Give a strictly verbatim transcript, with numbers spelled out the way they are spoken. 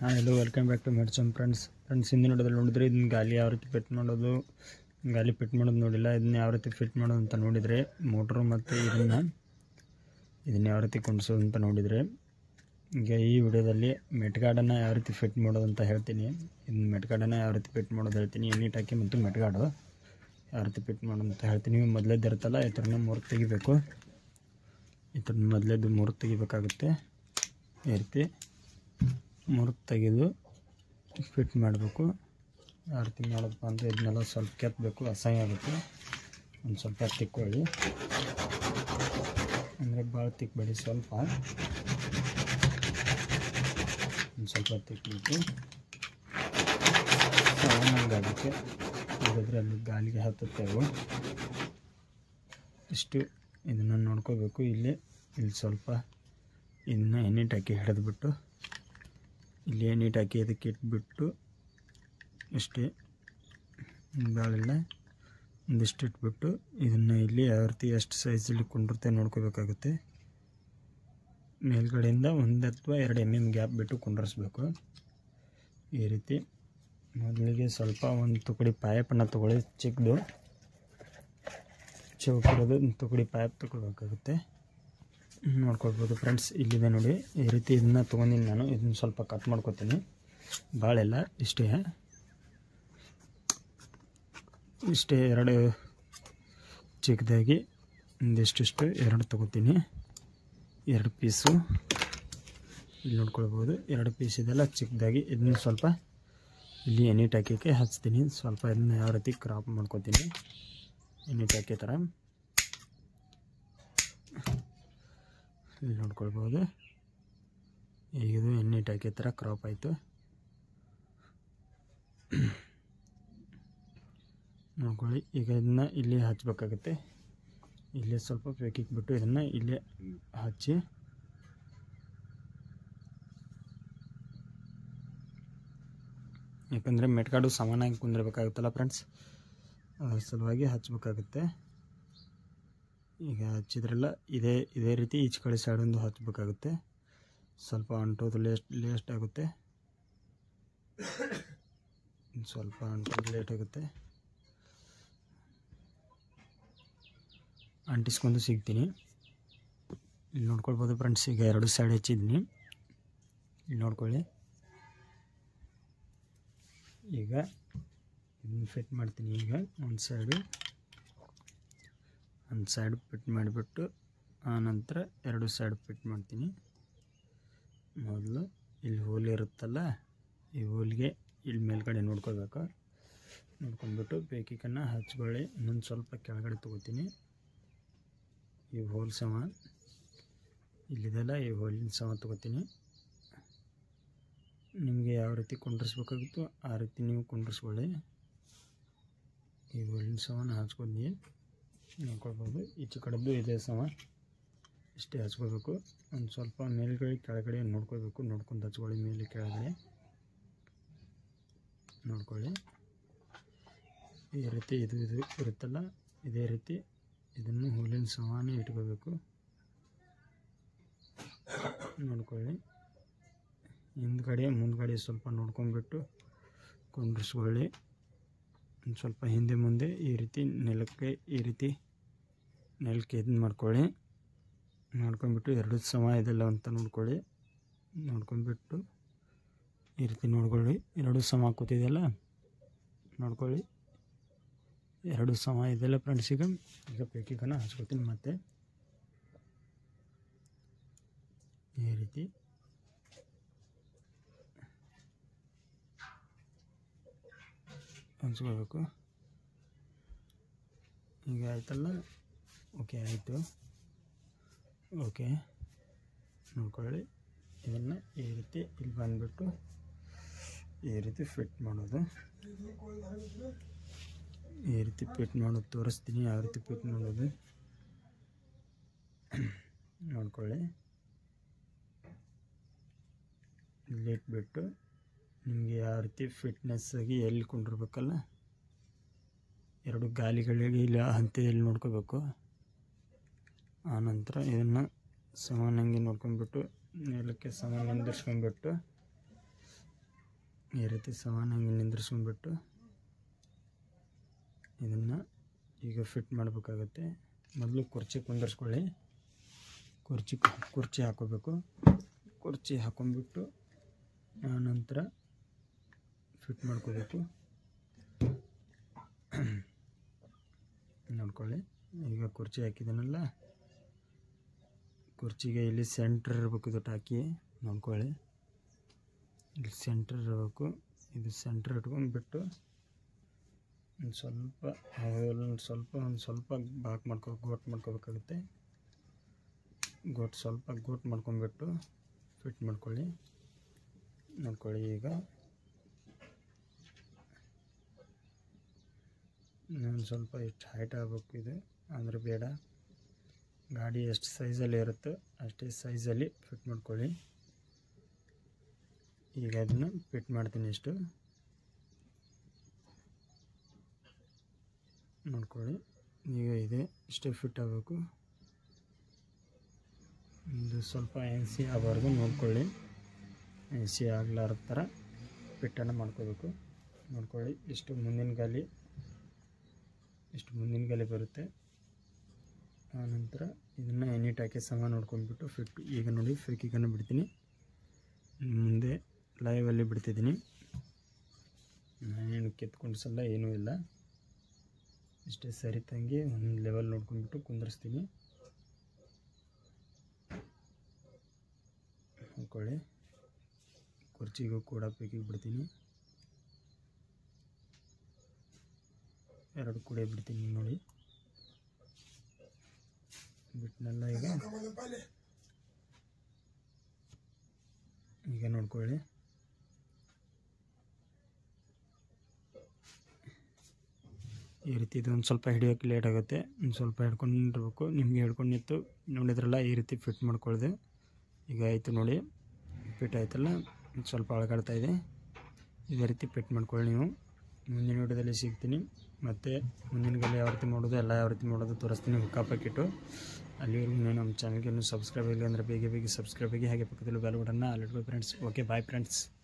ಹಾಂ hello welcome back to ಮೆಡ್ಸಮ್ friends friends ಹಿಂದೆ ನೋಡೋದ್ರಲ್ಲಿ ನೋಡಿದ್ರೆ ಇದನ್ನ ಗಾಲಿ ಯಾವ ರೀತಿ ಫಿಟ್ ಮಾಡೋದು ಗಾಲಿ ಫಿಟ್ ಮಾಡೋದು ನೋಡಿಲ್ಲ. ಇದನ್ನ ಯಾವ ರೀತಿ ಫಿಟ್ ಮಾಡೋದು ಅಂತ ನೋಡಿದರೆ ಮೋಟ್ರು ಮತ್ತು ಇದನ್ನು ಇದನ್ನು ಯಾವ ರೀತಿ ಕುಣಿಸೋದು ಅಂತ ನೋಡಿದರೆ ಈಗ ಈ ವಿಡಿಯೋದಲ್ಲಿ ಮೆಟ್ಗಾರ್ಡನ್ನು ಯಾವ ರೀತಿ ಫಿಟ್ ಮಾಡೋದು ಅಂತ ಹೇಳ್ತೀನಿ. ಇದನ್ನ ಮೆಟ್ಗಾರ್ಡನ್ನು ಯಾವ ರೀತಿ ಫಿಟ್ ಮಾಡೋದು ಹೇಳ್ತೀನಿ. ಎಣ್ಣೆ ಟಾಕಿ ಮತ್ತು ಮೆಟ್ಗಾರ್ಡು ಯಾವ ರೀತಿ ಫಿಟ್ ಮಾಡೋದು ಅಂತ ಹೇಳ್ತೀನಿ. ಮೊದಲೇದ್ದು ಇರುತ್ತಲ್ಲ ಈ ಥರನೇ ಮೂರು ತೆಗಿಬೇಕು. ಈ ಥರ ಮೊದಲೇದು ಮೂರು ತೆಗಿಬೇಕಾಗುತ್ತೆ. ಈ ರೀತಿ ಮೂರು ತೆಗೆದು ಫಿಟ್ ಮಾಡಬೇಕು. ಯಾವ ರೀತಿ ಮಾಡೋದಪ್ಪ ಅಂದರೆ ಇದನ್ನೆಲ್ಲ ಸ್ವಲ್ಪ ಕೆತ್ತಬೇಕು, ಅಸಹ್ಯ ಆಗುತ್ತೆ. ಒಂದು ಸ್ವಲ್ಪ ತಿಕ್ಕೊಳ್ಳಿ, ಅಂದರೆ ಭಾಳ ತಿಕ್ಕಬೇಡಿ, ಸ್ವಲ್ಪ ಒಂದು ಸ್ವಲ್ಪ ತಿಕ್ಕಬೇಕು. ಸಣ್ಣಗಾಗುತ್ತೆ, ಹಾಗಾದರೆ ಅಲ್ಲಿ ಗಾಲಿಗೆ ಹತ್ತುತ್ತೇವೆ. ಇಷ್ಟು ಇದನ್ನು ನೋಡ್ಕೋಬೇಕು. ಇಲ್ಲಿ ಇಲ್ಲಿ ಸ್ವಲ್ಪ ಇದನ್ನು ಎಣ್ಣೆ ಟಾಕಿ ಹಿಡಿದ್ಬಿಟ್ಟು ಇಲ್ಲಿ ಎಣ್ಣೆ ಟಾಕಿ ಅದಕ್ಕೆ ಇಟ್ಬಿಟ್ಟು ಇಷ್ಟೇ ಭಾಳಿಲ್ಲ ಒಂದಿಷ್ಟು ಇಟ್ಬಿಟ್ಟು ಇದನ್ನು ಇಲ್ಲಿ ಯಾವ ರೀತಿ ಎಷ್ಟು ಸೈಜಲ್ಲಿ ಕುಂಡಿರುತ್ತೆ ನೋಡ್ಕೋಬೇಕಾಗುತ್ತೆ. ಮೇಲ್ಗಡೆಯಿಂದ ಒಂದು ಅಥವಾ ಎರಡು ಎಮ್ ಎಮ್ ಗ್ಯಾಪ್ ಬಿಟ್ಟು ಕುಂಡ್ರಿಸ್ಬೇಕು. ಈ ರೀತಿ ಮೊದಲಿಗೆ ಸ್ವಲ್ಪ ಒಂದು ತುಕಡಿ ಪೈಪನ್ನು ತೊಗೊಳ್ಳಿ, ಚಿಕ್ಕದು ಚೌಕಿರೋದು ತುಕಡಿ ಪೈಪ್ ತೊಗೊಳ್ಬೇಕಾಗುತ್ತೆ. ನೋಡ್ಕೊಳ್ಬೋದು ಫ್ರೆಂಡ್ಸ್, ಇಲ್ಲಿದೆ ನೋಡಿ. ಈ ರೀತಿ ಇದನ್ನು ತೊಗೊಂಡಿನಿ ನಾನು. ಇದನ್ನು ಸ್ವಲ್ಪ ಕಟ್ ಮಾಡ್ಕೊತೀನಿ, ಭಾಳೆಲ್ಲ ಇಷ್ಟೇ ಇಷ್ಟೇ ಎರಡು ಚಿಕ್ಕದಾಗಿ ಒಂದಿಷ್ಟಿಷ್ಟು ಎರಡು ತೊಗೋತೀನಿ. ಎರಡು ಪೀಸು ಇಲ್ಲಿ ನೋಡ್ಕೊಳ್ಬೋದು. ಎರಡು ಪೀಸ್ ಇದೆಲ್ಲ ಚಿಕ್ಕದಾಗಿ ಇದನ್ನು ಸ್ವಲ್ಪ ಇಲ್ಲಿ ಎಣ್ಣೆ ಟಾಕಿಗೆ ಹಚ್ತೀನಿ. ಸ್ವಲ್ಪ ಇದನ್ನು ಯಾವ ರೀತಿ ಕ್ರಾಪ್ ಮಾಡ್ಕೊತೀನಿ ಎಣ್ಣೆ ಟಾಕಿ ಥರ. ಇಲ್ಲಿ ನೋಡ್ಕೊಳ್ಬೋದು. ಈಗ ಇದು ಎಣ್ಣೆ ಟಾಕಿ ಥರ ಕ್ರಾಪ್ ಆಯಿತು. ನೋಡ್ಕೊಳ್ಳಿ. ಈಗ ಇದನ್ನು ಇಲ್ಲಿ ಹಚ್ಚಬೇಕಾಗುತ್ತೆ. ಇಲ್ಲೇ ಸ್ವಲ್ಪ ಬೇಕಿಕ್ಬಿಟ್ಟು ಇದನ್ನು ಇಲ್ಲೇ ಹಚ್ಚಿ ಯಾಕಂದರೆ ಮೆಟ್ಗಾಡು ಸಮಾನಾಗಿ ಕುಂದಿರಬೇಕಾಗುತ್ತಲ್ಲ ಫ್ರೆಂಡ್ಸ್, ಅದ್ರ ಸಲುವಾಗಿ ಹಚ್ಚಬೇಕಾಗುತ್ತೆ. ಈಗ ಹಚ್ಚಿದ್ರೆಲ್ಲ ಇದೇ ಇದೇ ರೀತಿ ಈಚೆ ಕಡೆ ಸೈಡೊಂದು ಹಚ್ಚಬೇಕಾಗುತ್ತೆ. ಸ್ವಲ್ಪ ಅಂಟೋದು ಲೇಸ್ಟ್ ಲೇಸ್ಟ್ ಆಗುತ್ತೆ, ಸ್ವಲ್ಪ ಅಂಟೋದು ಲೇಟ್ ಆಗುತ್ತೆ. ಅಂಟಿಸ್ಕೊಂಡು ಸಿಗ್ತೀನಿ. ಇಲ್ಲಿ ನೋಡ್ಕೊಳ್ಬೋದು ಫ್ರೆಂಡ್ಸ್. ಈಗ ಎರಡು ಸೈಡ್ ಹಚ್ಚಿದ್ದೀನಿ, ಇಲ್ಲಿ ನೋಡ್ಕೊಳ್ಳಿ. ಈಗ ಇದನ್ನು ಫಿಟ್ ಮಾಡ್ತೀನಿ. ಈಗ ಒಂದು ಸೈಡು ಒಂದು ಸೈಡ್ ಫಿಟ್ ಮಾಡಿಬಿಟ್ಟು ಆನಂತರ ಎರಡು ಸೈಡ್ ಫಿಟ್ ಮಾಡ್ತೀನಿ. ಮೊದಲು ಇಲ್ಲಿ ಹೋಲ್ ಇರುತ್ತಲ್ಲ, ಈ ಹೋಲ್ಗೆ ಇಲ್ಲಿ ಮೇಲ್ಗಡೆ ನೋಡ್ಕೋಬೇಕು. ನೋಡ್ಕೊಂಡ್ಬಿಟ್ಟು ಬೇಕಿಕನ್ನು ಹಚ್ಕೊಳ್ಳಿ. ಇನ್ನೊಂದು ಸ್ವಲ್ಪ ಕೆಳಗಡೆ ತೊಗೋತೀನಿ. ಈ ಹೋಲ್ ಸಮ ಇಲ್ಲಿದೆಲ್ಲ ಈ ಹೋಲಿನ ಸಮ ತೊಗೋತೀನಿ. ನಿಮಗೆ ಯಾವ ರೀತಿ ಕುಂಡ್ರಿಸ್ಬೇಕಾಗುತ್ತೋ ಆ ರೀತಿ ನೀವು ಕುಂಡ್ರಿಸ್ಕೊಳ್ಳಿ. ಈ ಹೋಲಿನ ಸಮನ ಹಚ್ಕೊಂಡು ನೋಡ್ಕೊಳ್ಬೋದು. ಈಚೆ ಕಡೆದು ಇದೇ ಸಮ ಇಷ್ಟೇ ಹಚ್ಕೋಬೇಕು. ಒಂದು ಸ್ವಲ್ಪ ಮೇಲ್ಗಡೆ ಕೆಳಗಡೆ ನೋಡ್ಕೋಬೇಕು. ನೋಡ್ಕೊಂಡು ಹಚ್ಕೊಳ್ಳಿ, ಮೇಲೆ ಕೆಳಗಡೆ ನೋಡ್ಕೊಳ್ಳಿ. ಈ ರೀತಿ ಇದು ಇದು ಇರುತ್ತಲ್ಲ, ಇದೇ ರೀತಿ ಇದನ್ನು ಹೋಲಿನ ಸಮಾನ ಇಟ್ಕೋಬೇಕು. ನೋಡ್ಕೊಳ್ಳಿ. ಹಿಂದ್ಗಡೆ ಮುಂದ್ಗಡೆ ಸ್ವಲ್ಪ ನೋಡ್ಕೊಂಡ್ಬಿಟ್ಟು ಕುಂಡ್ರಿಸ್ಕೊಳ್ಳಿ. ಒಂದು ಸ್ವಲ್ಪ ಹಿಂದೆ ಮುಂದೆ ಈ ರೀತಿ ನೆಲಕ್ಕೆ ಈ ರೀತಿ ನೆಲಕ್ಕೆ ಇದನ್ನು ಮಾಡ್ಕೊಳ್ಳಿ. ನೋಡ್ಕೊಂಡ್ಬಿಟ್ಟು ಎರಡು ಸಮ ಇದೆಲ್ಲ ಅಂತ ನೋಡ್ಕೊಳ್ಳಿ. ನೋಡ್ಕೊಂಡ್ಬಿಟ್ಟು ಈ ರೀತಿ ನೋಡ್ಕೊಳ್ಳಿ. ಎರಡು ಸಮ ಕೂತಿದೆಯಲ್ಲ ನೋಡ್ಕೊಳ್ಳಿ. ಎರಡು ಸಮ ಇದೆಲ್ಲ ಫ್ರೆಂಡ್ಸ್. ಈಗ ಈಗ ಬೇಕಿಗನ್ನು ಹಚ್ಕೊತೀನಿ. ಮತ್ತೆ ಈ ರೀತಿ ಹಂಚ್ಕೋಬೇಕು. ಈಗ ಆಯ್ತಲ್ಲ, ಓಕೆ ಆಯಿತು. ಓಕೆ ನೋಡ್ಕೊಳ್ಳಿ. ಇದನ್ನು ಈ ರೀತಿ ಇಲ್ಲಿ ಬಂದುಬಿಟ್ಟು ಈ ರೀತಿ ಫಿಟ್ ಮಾಡೋದು. ಈ ರೀತಿ ಫಿಟ್ ಮಾಡೋದು ತೋರಿಸ್ತೀನಿ, ಯಾವ ರೀತಿ ಫಿಟ್ ಮಾಡೋದು ನೋಡ್ಕೊಳ್ಳಿ. ಇಲ್ಲಿ ಇಟ್ಬಿಟ್ಟು ನಿಮಗೆ ಯಾವ ರೀತಿ ಫಿಟ್ನೆಸ್ ಆಗಿ ಎಲ್ಲಿ ಕೊಂಡಿರ್ಬೇಕಲ್ಲ, ಎರಡು ಗಾಲಿಗಳಿಗೆ ಇಲ್ಲ ಹಂತದಲ್ಲಿ ನೋಡ್ಕೋಬೇಕು. ಆನಂತರ ಇದನ್ನು ಸಮಾನಂಗೆ ನೋಡ್ಕೊಂಡ್ಬಿಟ್ಟು ನೆಲಕ್ಕೆ ಸಮಾನ ಹೊಂದಿಸ್ಕೊಂಡ್ಬಿಟ್ಟು ಈ ರೀತಿ ಸಮಾನಾಗಿ ನಿಂದ್ರಿಸ್ಕೊಂಡ್ಬಿಟ್ಟು ಇದನ್ನು ಈಗ ಫಿಟ್ ಮಾಡಬೇಕಾಗುತ್ತೆ. ಮೊದಲು ಕುರ್ಚಿ ಕುಂದರ್ಸ್ಕೊಳ್ಳಿ. ಕುರ್ಚಿ ಕುರ್ಚಿ ಹಾಕೋಬೇಕು. ಕುರ್ಚಿ ಹಾಕೊಂಡ್ಬಿಟ್ಟು ಆನಂತರ ಫಿಟ್ ಮಾಡ್ಕೋಬೇಕು. ನೋಡ್ಕೊಳ್ಳಿ, ಈಗ ಕುರ್ಚಿ ಹಾಕಿದ್ದೀನಲ್ಲ, ಕುರ್ಚಿಗೆ ಇಲ್ಲಿ ಸೆಂಟ್ರ್ ಇರಬೇಕು. ಇದು ಟಾಕಿ ನೋಡ್ಕೊಳ್ಳಿ, ಇಲ್ಲಿ ಸೆಂಟ್ರ್ ಇರಬೇಕು. ಇದು ಸೆಂಟ್ರ್ ಇಟ್ಕೊಂಡ್ಬಿಟ್ಟು ಒಂದು ಸ್ವಲ್ಪ ಒಂದು ಸ್ವಲ್ಪ ಒಂದು ಸ್ವಲ್ಪ ಬಾಕ್ ಮಾಡ್ಕೋ ಗೋಟ್ ಮಾಡ್ಕೋಬೇಕಾಗುತ್ತೆ. ಗೋಟ್ ಸ್ವಲ್ಪ ಗೋಟ್ ಮಾಡ್ಕೊಂಡ್ಬಿಟ್ಟು ಫಿಟ್ ಮಾಡ್ಕೊಳ್ಳಿ. ನೋಡ್ಕೊಳ್ಳಿ, ಈಗ ಒಂದು ಸ್ವಲ್ಪ ಎಷ್ಟು ಹೈಟ್ ಆಗಬೇಕು ಇದು, ಅಂದರೆ ಬೇಡ. ಗಾಡಿ ಎಷ್ಟು ಸೈಜಲ್ಲಿ ಇರುತ್ತೋ ಅಷ್ಟೇ ಸೈಜಲ್ಲಿ ಫಿಟ್ ಮಾಡ್ಕೊಳ್ಳಿ. ಈಗ ಅದನ್ನು ಫಿಟ್ ಮಾಡ್ತೀನಿ. ಇಷ್ಟು ನೋಡ್ಕೊಳ್ಳಿ, ಈಗ ಇದೆ ಇಷ್ಟೇ ಫಿಟ್ ಆಗಬೇಕು. ಇದು ಸ್ವಲ್ಪ ಎನ್ಸಿ ಆಗಬಾರ್ದು, ನೋಡ್ಕೊಳ್ಳಿ. ಎನ್ಸಿ ಆಗಲಾರ್ದ ಥರ ಫಿಟ್ಟನ್ನು ಮಾಡ್ಕೋಬೇಕು. ನೋಡ್ಕೊಳ್ಳಿ, ಇಷ್ಟು ಮುಂದಿನ ಗಾಲಿ ಇಷ್ಟು ಮುಂದಿನ ಗಾಲಿ ಬರುತ್ತೆ. ಆನಂತರ ಇದನ್ನು ಎನಿಟ್ ಹಾಕಿ ಸಮ ನೋಡ್ಕೊಂಡ್ಬಿಟ್ಟು ಫಿಟ್. ಈಗ ನೋಡಿ ಫೇಕಿಗನ್ನು ಬಿಡ್ತೀನಿ, ಮುಂದೆ ಲೈವಲ್ಲಿ ಬಿಡ್ತಿದ್ದೀನಿ. ನಾನೇನು ಕಿತ್ಕೊಂಡಿಸಲ್ಲ, ಏನೂ ಇಲ್ಲ. ಇಷ್ಟೇ ಸರಿ ತಂಗಿ ಒಂದು ಲೆವೆಲ್ ನೋಡ್ಕೊಂಡ್ಬಿಟ್ಟು ಕುಂದರ್ಸ್ತೀನಿ. ನೋಡ್ಕೊಳ್ಳಿ, ಕುರ್ಚಿಗೂ ಕೂಡ ಪೇಕಿಗೆ ಬಿಡ್ತೀನಿ. ಎರಡು ಕೂಡ ಬಿಡ್ತೀನಿ ನೋಡಿ, ಬಿಟ್ಟನೆಲ್ಲ. ಈಗ ಈಗ ನೋಡ್ಕೊಳ್ಳಿ, ಈ ರೀತಿ ಇದು ಒಂದು ಸ್ವಲ್ಪ ಹಿಡಿಯೋಕ್ಕೆ ಲೇಟ್ ಆಗುತ್ತೆ. ಒಂದು ಸ್ವಲ್ಪ ಹಿಡ್ಕೊಂಡಿರ್ಬೇಕು. ನಿಮಗೆ ಹಿಡ್ಕೊಂಡು ನಿಂತು ನೋಡಿದ್ರಲ್ಲ, ಈ ರೀತಿ ಫಿಟ್ ಮಾಡ್ಕೊಳ್ಳಿದೆ. ಈಗ ಆಯಿತು ನೋಡಿ, ಫಿಟ್ ಆಯ್ತಲ್ಲ. ಸ್ವಲ್ಪ ಅಳಗಾಡ್ತಾ ಇದೆ. ಇದೇ ರೀತಿ ಫಿಟ್ ಮಾಡ್ಕೊಳ್ಳಿ ನೀವು. ಮುಂದಿನ ವಿಡಿಯೋದಲ್ಲಿ ಸಿಗ್ತೀನಿ. ಮತ್ತು ಮುಂದಿನ ಗಾಲಿ ಯಾವ ರೀತಿ ಮಾಡೋದು, ಎಲ್ಲ ಯಾವ ರೀತಿ ಮಾಡೋದು ತೋರಿಸ್ತೀನಿ. ಹುಕ್ಕಾ ಪ್ಯಾಕೆಟು ಅಲ್ಲಿವರೆಗೂ ನಮ್ಮ ಚಾನಲ್ಗೆ ಇನ್ನೂ ಸಬ್ಸ್ಕ್ರೈಬ್ ಇಲ್ಲ ಅಂದರೆ ಬೇಗ ಬೇಗ ಸಬ್ಸ್ಕ್ರೈಬ್ ಆಗಿ, ಹಾಗೆ ಪಕ್ಕದಲ್ಲಿ ಬೆಲ್ ಬಟನ್ನ ಅಲ್ಲಿಟ್ಕೋ ಫ್ರೆಂಡ್ಸ್. Okay, bye friends.